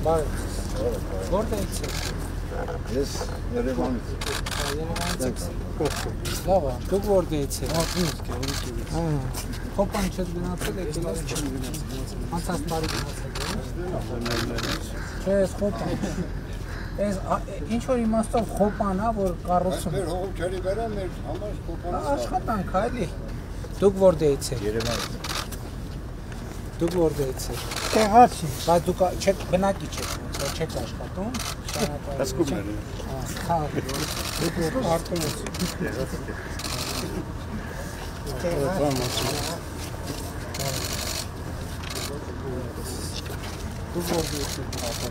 Որտե՞ց եք։ Ես Երևանից։ Երևանից եք։ Լավ է, դուք որտե՞ց եք։ Խոպան չեք գնացել եք, ելած չեմ գնացել։ Անցած տարի գնացել եք։ Չէ, խոպան։ Այս ինչ որ իմաստով խոպան է, որ կառուցում։ Մեր հողոքերի վրա մեր համար խոպանը։ Աշխատանք, այլի։ Դուք որտե՞ց եք։ Երևանից։ Դուք որտե՞ց եք։ Տեղացի։ Բայց դուք չեք բնակիչ եք, չեք աշխատում։ Ասկումներ։ Հա, դուք արտում եք։ Դուք որտե՞ց եք։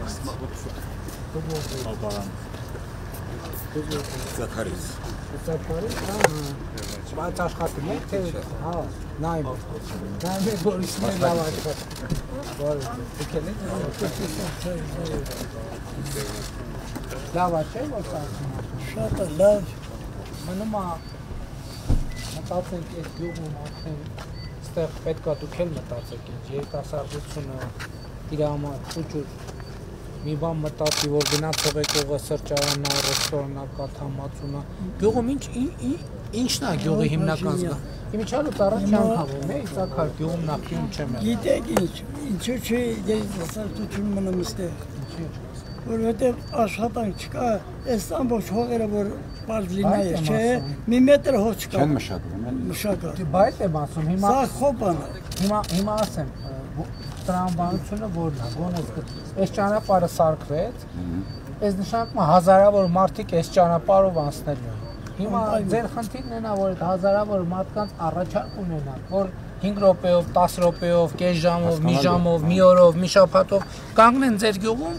Զաքարից։ Զաքարից, բայց աշխատում եք, թե հա, նայում եք, որ իսմեն լավ աշխատում։ Դուք եք։ Լավ է, չէ՞ որ սարքում։ Շատ է լավ։ Մնում է մտածենք այս գյուղում արդեն ստեղ պետք է դուք էլ մտածեք, երիտասարդությունը իր համար ուղղուր մի բան մտածի, որ գնա թողեք ողը սրճարանա, ռեստորանա, կաթամածունա։ Գյուղում ինչն է գյուղի հիմնական զգա։ Իմիջիալոց առաջ անգամ եմ, Զաքար, գյուղում նախկինում չեմ եղել։ Գիտեք ինչու՞ չի երիտասարդություն մնում ստեղ։ Որովհետև աշխատանք չկա, այս ամբողջ հողերը որ բարձ լինայ, չէ, մի մետր հող չկա։ Չեն մշակում, են։ Մշակա։ Բայց եմ ասում, հիմա Սա խոպան է։ հիմա ասեմ, տրամաբանությունը որն է, գոնե այս ճանապարհը սարքվեց, այս նշանակում է հազարավոր մարդիկ այս ճանապարհով անցնելու են։ Հիմա ձեր խնդիրն է նա, որ այդ հազարավոր մարդկանց առաջարկ ունենան, որ 5 րոպեով, 10 րոպեով, կես ժամով, մի ժամով, մի օրով, մի շաբաթով կանգնեն ձեր գյուղում,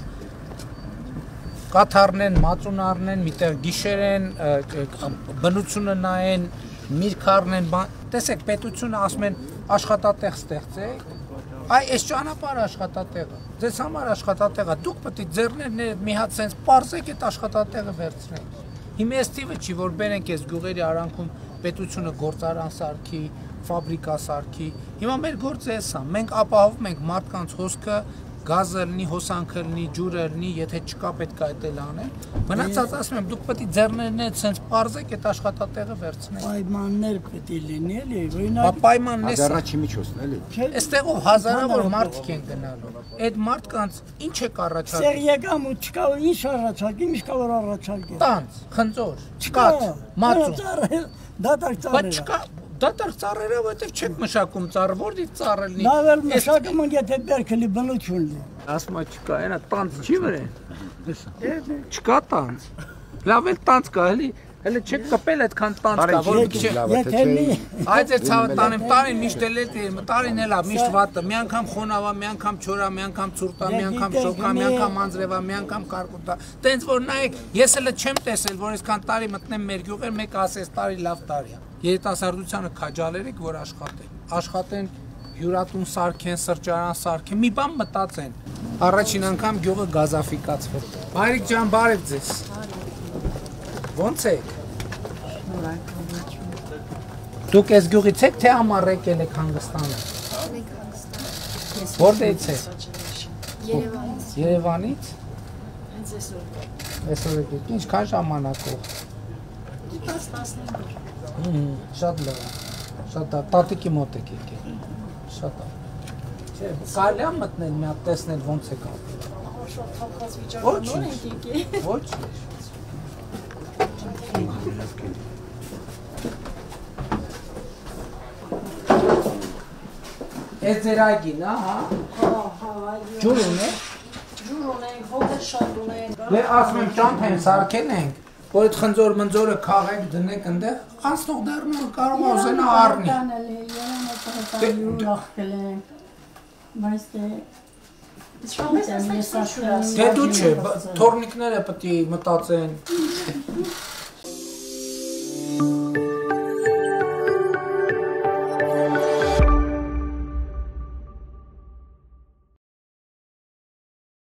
կաթառնեն, մածունառնեն, միտեղ գիշերեն, բնությունը նայեն, միրգ առնեն, տեսեք, պետությունը ասում են աշխատատեղ ստեղծեք, այ այս ճանապարհը աշխատատեղը, ձեզ համար աշխատատեղը, դուք պետք է ձեռներն մի հատ sense պարզեք այդ աշխատատեղը վերցնեք։ Հիմա այս տիպը չի, որ բերենք այս գյուղերի արանքում պետությունը գործարան սարքի, ֆաբրիկա սարքի։ Հիմա մեր գործը էս է, մենք ապահովում ենք մարդկանց հոսքը, գազը լինի, հոսանքը լինի, ջուրը լինի, եթե չկա պետք է այդ էլ անեն։ Մնացած ասում եմ, դուք պետք է ձեռներն այդ sense պարզեք այդ աշխատատեղը վերցնեք։ Պայմաններ պետք է լինի, էլի, օրինակ։ Պայմանն է։ Առաջի միջոցն էլի։ Այստեղով հազարավոր մարդիկ են գնալու։ Այդ մարդկանց ինչ է առաջարկում։ Սեր եկամուտ չկա, ինչ առաջարկի, ինչ կա որ առաջարկի։ Տանց, խնձոր, կաթ, մածուն։ Դատարկ ծառերը։ Բայց չկա, դատարկ ծառերը, որտեղ չեք մշակում ծառը, որտեղ ծառը լինի։ Լավ էլ մշակում են, եթե բերքելի բնություն լինի։ Ասում է չկա, այնա տանց չի վրեն։ Չկա տանց։ Լավ էլ տանց կա, հələ չեք կպել այդքան տանց կա, որ մի քիչ։ Եթե մի Այդ է ցավը տանեմ, տարին միշտ էլ է, տարին էլ է, միշտ վատը, մի անգամ խոնավա, մի անգամ չորա, մի անգամ ցուրտա, մի անգամ շոկա, մի անգամ անձրևա, մի անգամ կարկուտա։ Տենց որ նայեք, ես էլ չեմ տեսել, որ այսքան տարի մտնեմ մեր գյուղեր, մեկը ասես տարի լավ տարի է։ Երիտասարդությանը քաջալերեք, որ աշխատեն։ Աշխատեն, հյուրատուն սարքեն, սրճարան սարքեն, մի բան մտածեն։ Առաջին անգամ գյուղը գազաֆիկացվել։ Բարիք ջան, բարև ձեզ։ Ոնց եք։ Դուք այս գյուղից եք, թե ամառ եկել եք Հանգստանը։ Որտեղից եք։ Երևանից։ Երևանից։ Հենց այսօր։ Այսօր եկեք, ինչքան ժամանակով։ 10-15 Շատ լավ։ Շատ լավ, տատիկի մոտ եք եկել։ Շատ լավ։ Չէ, կարելի է մտնել մի հատ տեսնել ոնց եք ապրում։ Շատ թափված վիճակում ենք եկել։ Ոչ։ Այս ձեր այգին, հա։ Հա, Ջուր ունեք։ ջուր ունենք, հողեր շատ ունենք։ Դե ասում եմ ճամփեն սարքել ենք, որ այդ խնձոր մնձորը քաղեք դնեք ընդեղ, անցնող դառնալ կարող է ուզենա առնի։ Դե դու չէ, թորնիկները պետք է մտածեն։